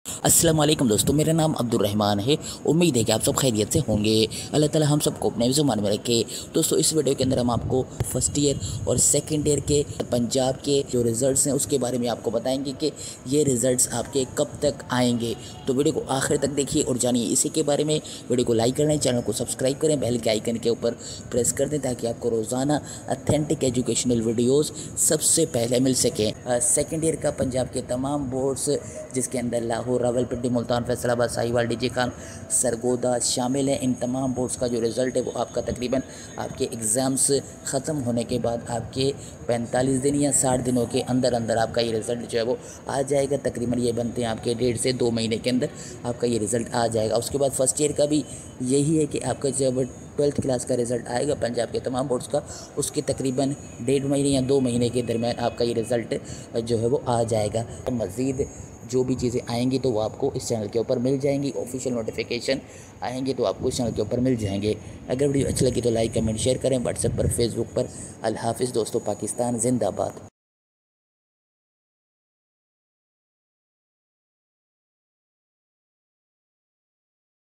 अस्सलाम वालेकुम दोस्तों, मेरा नाम अब्दुल रहमान है। उम्मीद है कि आप सब खैरियत से होंगे। अल्लाह ताला हम सबको अपने ज़ुबान में रखे। दोस्तों, इस वीडियो के अंदर हम आपको फर्स्ट ईयर और सेकंड ईयर के पंजाब के जो रिज़ल्ट्स हैं उसके बारे में आपको बताएंगे कि ये रिज़ल्ट्स आपके कब तक आएंगे। तो वीडियो को आखिर तक देखिए और जानिए इसी के बारे में। वीडियो को लाइक करें, चैनल को सब्सक्राइब करें, बेल के आइकन के ऊपर प्रेस कर दें ताकि आपको रोज़ाना अथेंटिक एजुकेशनल वीडियोज़ सबसे पहले मिल सकें। सेकेंड ईयर का पंजाब के तमाम बोर्ड्स जिसके अंदर लाहौर, रावलपिंडी, मुल्तान, फैसलाबाद, साहिवाल, डीजे खान, सरगोदा शामिल हैं। इन तमाम बोर्ड्स का जो रिज़ल्ट है वो आपका तकरीबन आपके एग्ज़ाम्स ख़त्म होने के बाद आपके 45 दिन या 60 दिनों के अंदर अंदर आपका ये रिज़ल्ट जो है वो आ जाएगा। तकरीबन ये बनते हैं आपके 1.5 से 2 महीने के अंदर आपका ये रिज़ल्ट आ जाएगा। उसके बाद फर्स्ट ईयर का भी यही है कि आपका जब 12th क्लास का रिज़ल्ट आएगा पंजाब के तमाम बोर्ड्स का, उसके तकरीबन 1.5 महीने या 2 महीने के दरमियान आपका ये रिज़ल्ट जो है वो आ जाएगा। मज़ीद जो भी चीज़ें आएंगी तो वो आपको इस चैनल के ऊपर मिल जाएंगी। ऑफिशियल नोटिफिकेशन आएंगे तो आपको इस चैनल के ऊपर मिल जाएंगे। अगर वीडियो अच्छी लगी तो लाइक, कमेंट, शेयर करें व्हाट्सएप पर, फेसबुक पर। अल्लाह हाफ़िज़ दोस्तों, पाकिस्तान जिंदाबाद।